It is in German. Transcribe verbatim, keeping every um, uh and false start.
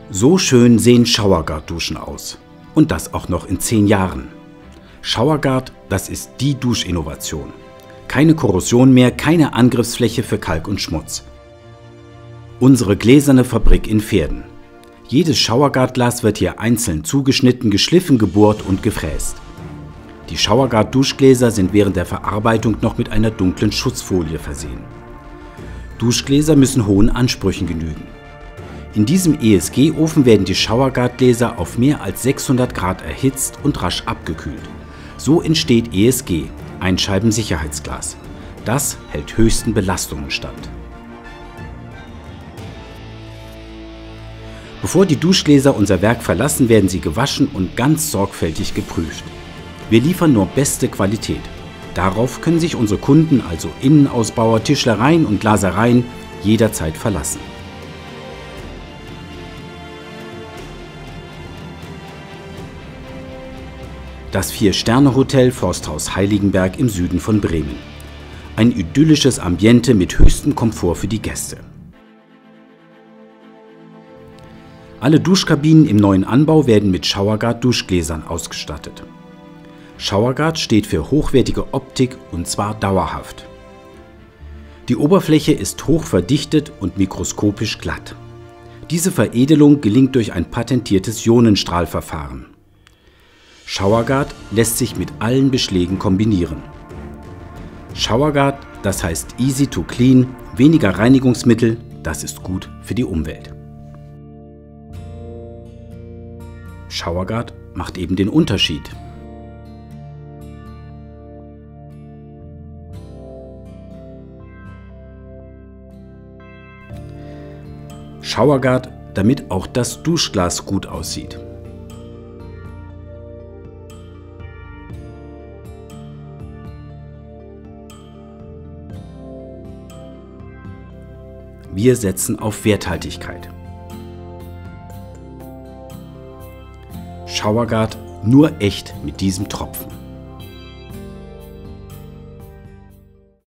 So schön sehen Showerguard-Duschen aus. Und das auch noch in zehn Jahren. Showerguard, das ist die Duschinnovation. Keine Korrosion mehr, keine Angriffsfläche für Kalk und Schmutz. Unsere gläserne Fabrik in Verden. Jedes Showerguard-Glas wird hier einzeln zugeschnitten, geschliffen, gebohrt und gefräst. Die Showerguard-Duschgläser sind während der Verarbeitung noch mit einer dunklen Schutzfolie versehen. Duschgläser müssen hohen Ansprüchen genügen. In diesem E S G-Ofen werden die Showerguard-Gläser auf mehr als sechshundert Grad erhitzt und rasch abgekühlt. So entsteht E S G, Einscheiben-Sicherheitsglas. Das hält höchsten Belastungen stand. Bevor die Duschgläser unser Werk verlassen, werden sie gewaschen und ganz sorgfältig geprüft. Wir liefern nur beste Qualität. Darauf können sich unsere Kunden, also Innenausbauer, Tischlereien und Glasereien, jederzeit verlassen. Das Vier-Sterne-Hotel Forsthaus Heiligenberg im Süden von Bremen. Ein idyllisches Ambiente mit höchstem Komfort für die Gäste. Alle Duschkabinen im neuen Anbau werden mit Showerguard-Duschgläsern ausgestattet. Showerguard steht für hochwertige Optik und zwar dauerhaft. Die Oberfläche ist hoch verdichtet und mikroskopisch glatt. Diese Veredelung gelingt durch ein patentiertes Ionenstrahlverfahren. Showerguard lässt sich mit allen Beschlägen kombinieren. Showerguard, das heißt easy to clean, weniger Reinigungsmittel, das ist gut für die Umwelt. Showerguard macht eben den Unterschied. Showerguard, damit auch das Duschglas gut aussieht. Wir setzen auf Werthaltigkeit. Showerguard nur echt mit diesem Tropfen.